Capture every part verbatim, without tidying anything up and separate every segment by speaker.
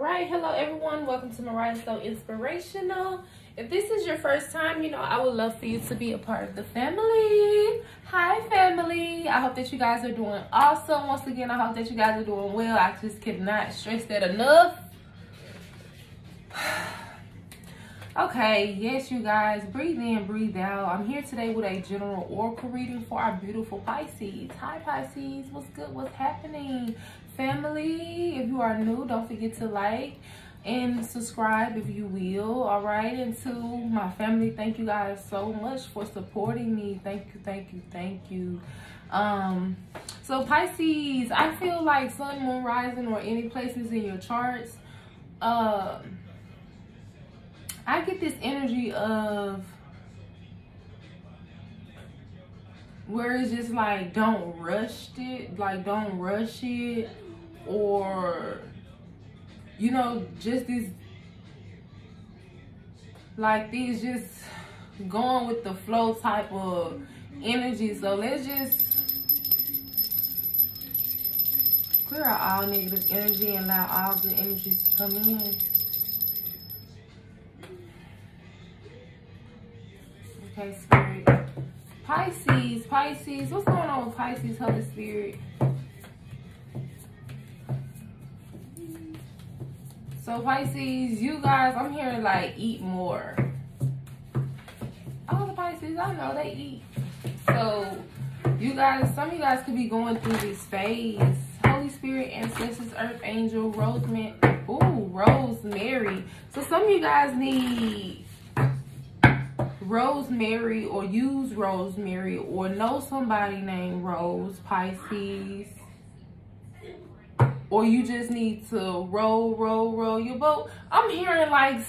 Speaker 1: right, hello everyone, welcome to Mariah So Inspirational. If this is your first time, you know, I would love for you to be a part of the family. Hi family, I hope that you guys are doing awesome. Once again, I hope that you guys are doing well. I just cannot stress that enough. Okay, yes you guys, breathe in, breathe out. I'm here today with a general oracle reading for our beautiful Pisces. Hi Pisces, what's good, what's happening? Family, if you are new, don't forget to like and subscribe if you will. All right, and to my family, thank you guys so much for supporting me. Thank you, thank you, thank you. Um so Pisces, I feel like sun, moon, rising, or any places in your charts, um I get this energy of where it's just like, don't rush it, like don't rush it, or you know, just this, like these just going with the flow type of energy. So let's just clear out all negative energy and allow all good energies to come in. Okay, Spirit. Pisces, Pisces, what's going on with Pisces, Holy Spirit? So Pisces, you guys, I'm hearing like eat more. All the Pisces, I know they eat. So you guys, some of you guys could be going through this phase. Holy Spirit, ancestors, earth angel, Rosemary. Ooh, Rosemary. So some of you guys need Rosemary, or use Rosemary, or know somebody named Rose, Pisces. Or you just need to roll, roll, roll your boat. I'm hearing like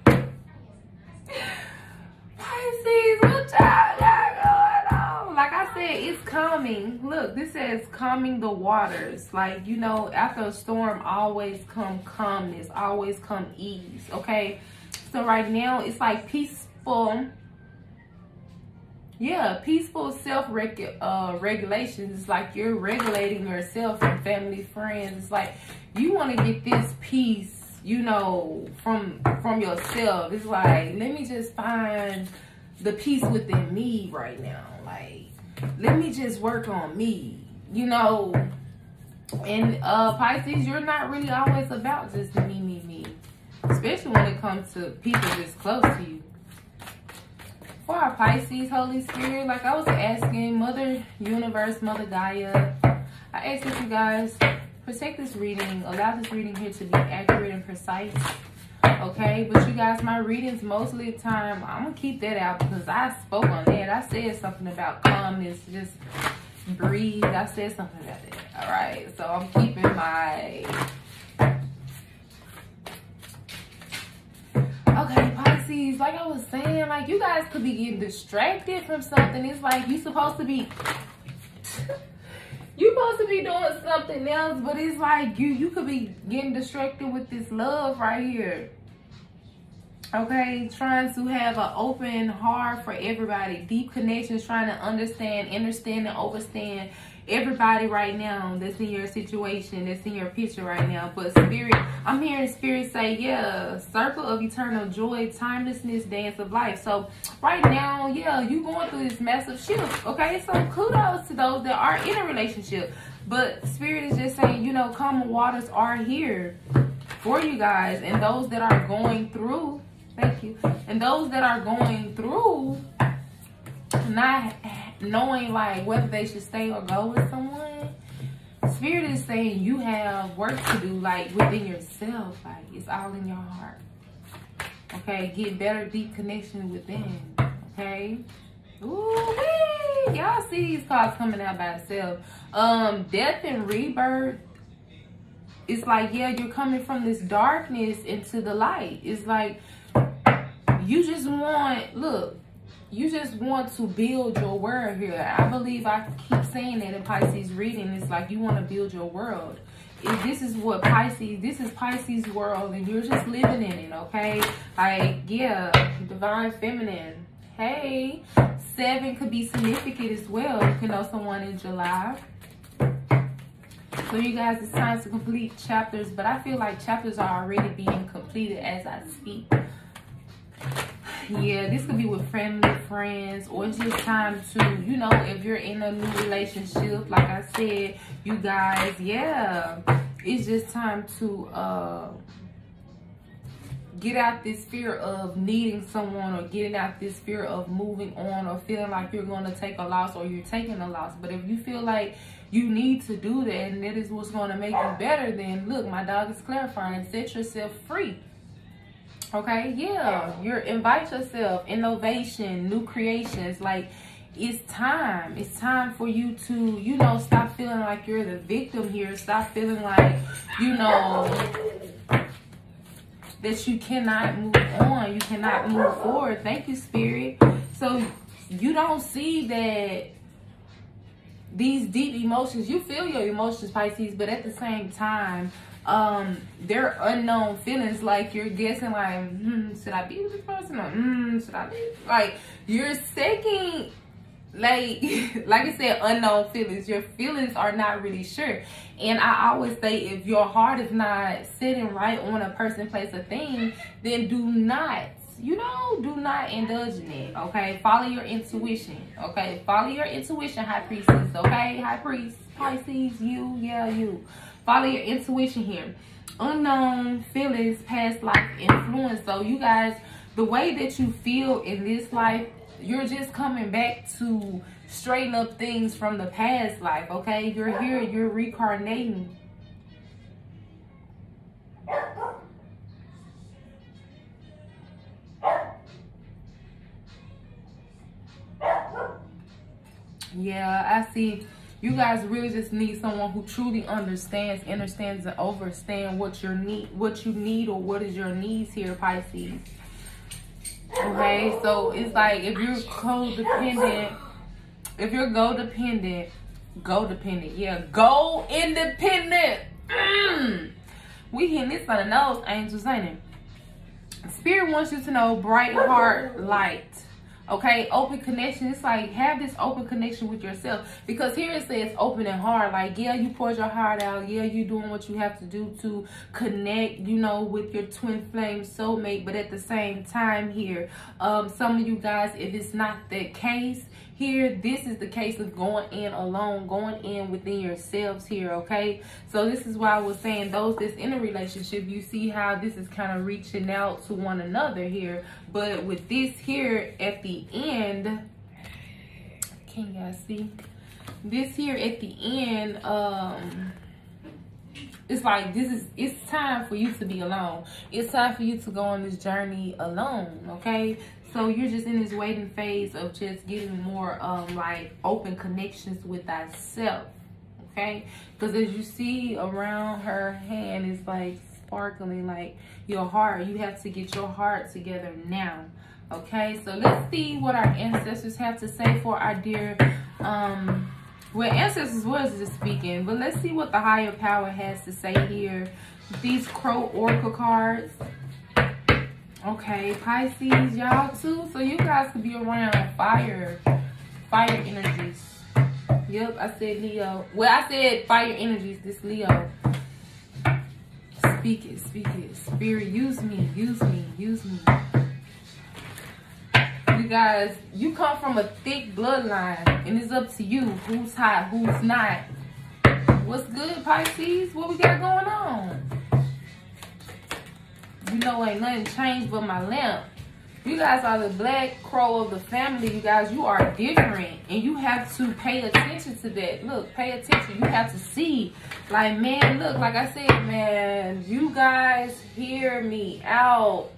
Speaker 1: Pisces, what y'all got going on? Like I said, it's calming. Look, this says calming the waters. Like, you know, after a storm, always come calmness, always come ease, okay? So right now, it's like peaceful. Yeah, peaceful self-regulations. Uh, regulations. It's like you're regulating yourself from family, friends. It's like you want to get this peace, you know, from from yourself. It's like, let me just find the peace within me right now. Like, let me just work on me, you know. And uh, Pisces, you're not really always about just me, me, me. Especially when it comes to people that's close to you. For our Pisces, Holy Spirit, like I was asking Mother Universe, Mother Gaia, I asked that you guys protect this reading, allow this reading here to be accurate and precise, okay? But you guys, my readings mostly the time, I'm going to keep that out because I spoke on that. I said something about calmness, just breathe. I said something about that, all right? So I'm keeping my... Okay, Pisces, like I was saying, like you guys could be getting distracted from something. It's like you supposed to be, you supposed to be doing something else, but it's like you, you could be getting distracted with this love right here. Okay, trying to have an open heart for everybody, deep connections, trying to understand, understand, and overstand everybody right now that's in your situation, that's in your picture right now. But Spirit, I'm hearing Spirit say, yeah, circle of eternal joy, timelessness, dance of life. So right now, yeah, you going through this massive shift, okay? So kudos to those that are in a relationship. But Spirit is just saying, you know, calm waters are here for you guys. And those that are going through, thank you, and those that are going through not knowing like whether they should stay or go with someone, Spirit is saying you have work to do, like within yourself. Like it's all in your heart, okay? Get better deep connection within, okay? Ooh, y'all see these cards coming out by itself. Um death and rebirth. It's like, yeah, you're coming from this darkness into the light. It's like you just want, look, you just want to build your world here. I believe I keep saying that in Pisces reading. It's like you want to build your world. If this is what Pisces, this is Pisces world, and you're just living in it, okay? Like, yeah, divine feminine. Hey, seven could be significant as well. You can know someone in July. So you guys, it's time to complete chapters, but I feel like chapters are already being completed as I speak. Yeah, this could be with family, friends, or it's just time to, you know, if you're in a new relationship, like I said, you guys, yeah, it's just time to uh get out this fear of needing someone, or getting out this fear of moving on, or feeling like you're going to take a loss, or you're taking a loss. But if you feel like you need to do that and that is what's going to make you better, then look, my dog is clarifying. Set yourself free. Okay, yeah, you're invite yourself, innovation, new creations. Like, it's time. It's time for you to, you know, stop feeling like you're the victim here. Stop feeling like, you know, that you cannot move on. You cannot move forward. Thank you, Spirit. So you don't see that these deep emotions, you feel your emotions, Pisces, but at the same time, um they're unknown feelings. Like, you're guessing, like, hmm, should I be with this person, or hmm, should I be, like, you're taking, like like I said, unknown feelings. Your feelings are not really sure. And I always say, if your heart is not sitting right on a person, place, or thing, then do not, you know, do not indulge in it. Okay, follow your intuition. Okay, follow your intuition, High Priestess. Okay, High Priest, Pisces, you, yeah, you. Follow your intuition here. Unknown feelings, past life influence. So you guys, the way that you feel in this life, you're just coming back to straighten up things from the past life. Okay, you're here, you're reincarnating. Yeah, I see. You guys really just need someone who truly understands, understands, and understands what your need, what you need, or what is your needs here, Pisces. Okay, so it's like, if you're codependent, if you're go dependent, go dependent, yeah, go independent. Mm. We hitting this on the nose, angels, ain't it? Spirit wants you to know bright heart, light. Okay, open connection. It's like, have this open connection with yourself, because here it says open and hard. Like, yeah, you poured your heart out. Yeah, you doing what you have to do to connect, you know, with your twin flame soulmate. But at the same time here, um, some of you guys, if it's not the case here, this is the case of going in alone, going in within yourselves here. Okay, so this is why I was saying, those that's in a relationship, you see how this is kind of reaching out to one another here. But with this here at the end, can you guys see this here at the end? Um it's like, this is, it's time for you to be alone. It's time for you to go on this journey alone. Okay, so you're just in this waiting phase of just getting more um like open connections with thyself. Okay, because as you see around her hand, it's like sparkling, like your heart. You have to get your heart together now. Okay, so let's see what our ancestors have to say for our dear um well, ancestors was just speaking, but let's see what the higher power has to say here. These Crow Oracle cards. Okay, Pisces, y'all too. So you guys could be around fire, fire energies. Yep, I said Leo. Well, I said fire energies, this Leo. Speak it, speak it. Spirit, use me, use me, use me. You guys, you come from a thick bloodline, and it's up to you who's hot, who's not. What's good, Pisces? What we got going on? You know, ain't nothing changed but my lamp. You guys are the black crow of the family. You guys, you are different, and you have to pay attention to that. Look, pay attention. You have to see, like, man, look, like I said, man, you guys hear me out.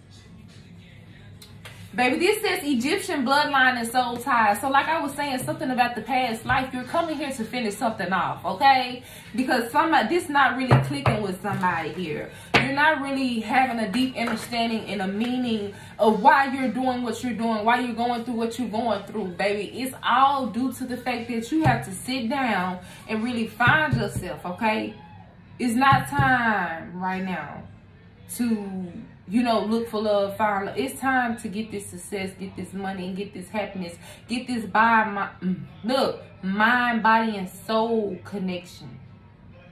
Speaker 1: Baby, this says Egyptian bloodline and soul ties. So like I was saying, something about the past life, you're coming here to finish something off, okay? Because somebody, this not really clicking with somebody here. You're not really having a deep understanding and a meaning of why you're doing what you're doing, why you're going through what you're going through, baby. It's all due to the fact that you have to sit down and really find yourself, okay? It's not time right now to, you know, look for love, find love. It's time to get this success, get this money, and get this happiness, get this by my look, mind, body, and soul connection.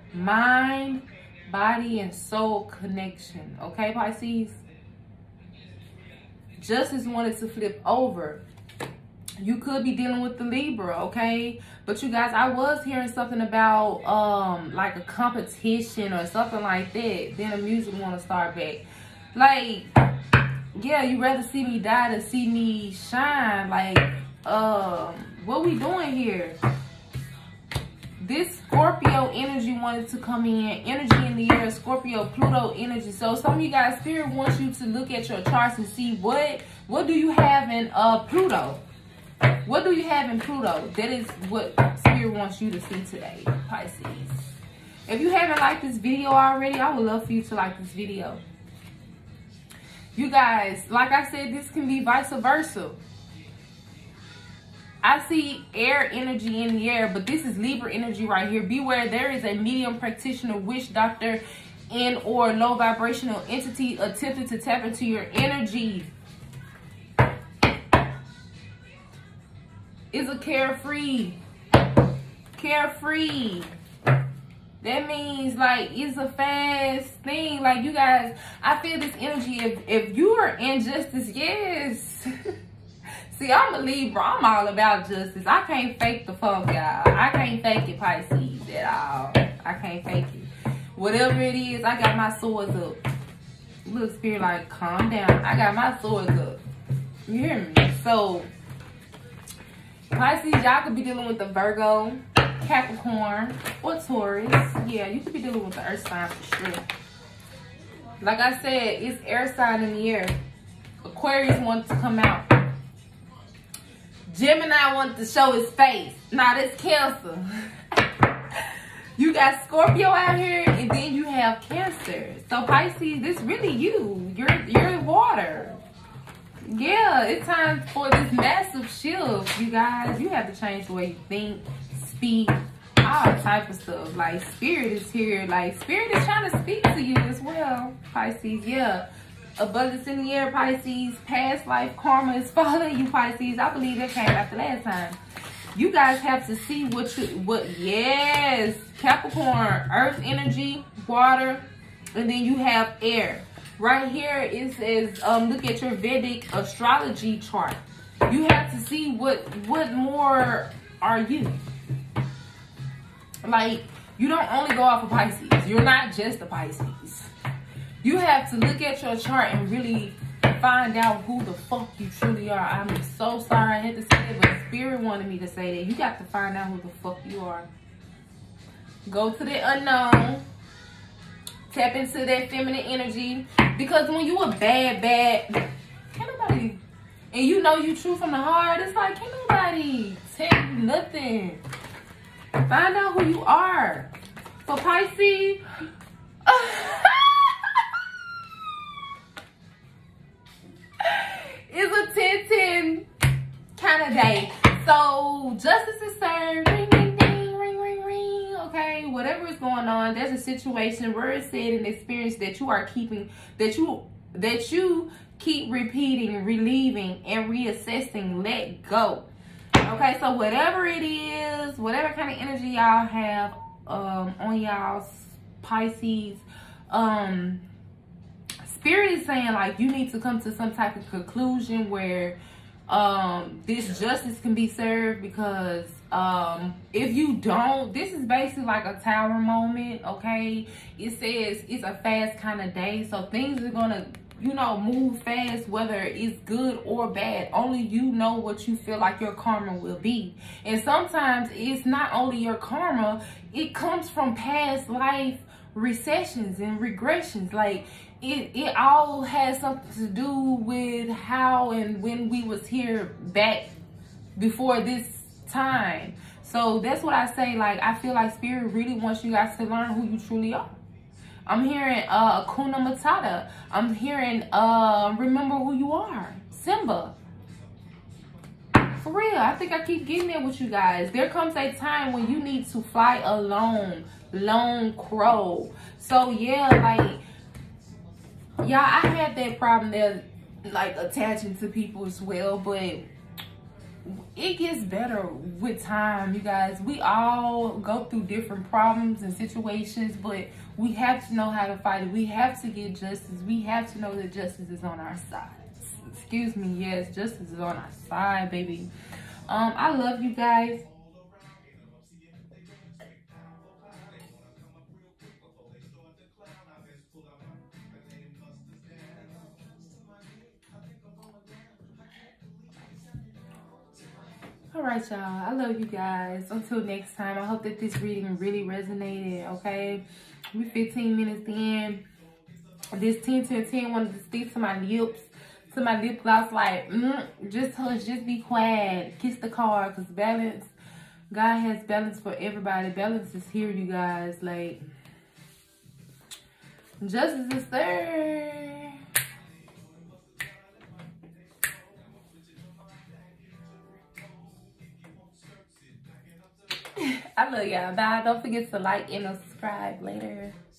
Speaker 1: mind, body, and soul connection. Okay, Pisces? Justice wanted to flip over. You could be dealing with the Libra, okay? But you guys, I was hearing something about um like a competition or something like that. Then the music want to start back. Like, yeah, you rather see me die than see me shine. Like, um, what we doing here? This Scorpio energy wanted to come in. Energy in the air, Scorpio, Pluto energy. So some of you guys, Spirit wants you to look at your charts and see what what do you have in uh Pluto. What do you have in Pluto? That is what Spirit wants you to see today, Pisces. If you haven't liked this video already, I would love for you to like this video. You guys, like I said, this can be vice versa. I see air energy in the air, but this is Libra energy right here. Beware, there is a medium practitioner, witch doctor, and or low vibrational entity attempting to tap into your energy. Is a carefree. Carefree. That means like it's a fast thing. Like you guys, I feel this energy. If if you are in justice, yes. See, I'm a Libra. I'm all about justice. I can't fake the funk, y'all. I can't fake it, Pisces, at all. I can't fake it. Whatever it is, I got my swords up. Look, Spirit, like, calm down. I got my swords up. You hear me? So, Pisces, y'all could be dealing with the Virgo, Capricorn, or Taurus. Yeah, you could be dealing with the earth sign for sure. Like I said, it's air sign in the air. Aquarius wants to come out. Gemini wants to show his face. Nah, that's Cancer. You got Scorpio out here, and then you have Cancer. So Pisces, this really you. You're you're water. Yeah, it's time for this massive shift, you guys. You have to change the way you think, speak, all type of stuff. Like, Spirit is here. Like, Spirit is trying to speak to you as well, Pisces. Yeah. Abundance in the air, Pisces. Past life karma is following you, Pisces. I believe that came after last time. You guys have to see what you, what, yes. Capricorn, earth energy, water, and then you have air. Right here, it says, um, look at your Vedic astrology chart. You have to see what, what more are you. Like, you don't only go off of Pisces. You're not just a Pisces. You have to look at your chart and really find out who the fuck you truly are. I'm so sorry I had to say it, but Spirit wanted me to say that. You got to find out who the fuck you are. Go to the unknown. Tap into that feminine energy. Because when you a bad, bad, can't nobody, and you know you true from the heart, it's like, can't nobody tell you nothing. Find out who you are. For Pisces, it's a ten ten kind of day. So justice is served. Ring, ring, ding, ring, ring, ring. Okay, whatever is going on, there's a situation where it's said and experience that you are keeping, that you that you keep repeating, relieving, and reassessing. Let go. Okay, so whatever it is, whatever kind of energy y'all have um, on y'all's Pisces, um. Spirit is saying, like, you need to come to some type of conclusion where um, this justice can be served, because um, if you don't, this is basically like a tower moment, okay? It says it's a fast kind of day, so things are going to, you know, move fast, whether it's good or bad. Only you know what you feel like your karma will be. And sometimes it's not only your karma, it comes from past life recessions and regressions. Like, It, it all has something to do with how and when we was here back before this time. So that's what I say. Like, I feel like Spirit really wants you guys to learn who you truly are. I'm hearing uh, Hakuna Matata. I'm hearing uh, remember who you are. Simba. For real, I think I keep getting there with you guys. There comes a time when you need to fly alone. Lone crow. So, yeah, like, yeah, I had that problem there, like, attaching to people as well. But it gets better with time, you guys. We all go through different problems and situations, but we have to know how to fight it. We have to get justice. We have to know that justice is on our side. Excuse me, yes, justice is on our side, baby. Um, I love you guys. All right, y'all. I love you guys. Until next time, I hope that this reading really resonated, okay? We fifteen minutes in. This ten ten ten wanted to stick to my lips, to my lip gloss, like, mm, just hush, just be quiet. Kiss the card, because balance, God has balance for everybody. Balance is here, you guys. Like, justice is there. I love y'all. Bye. Don't forget to like and subscribe later.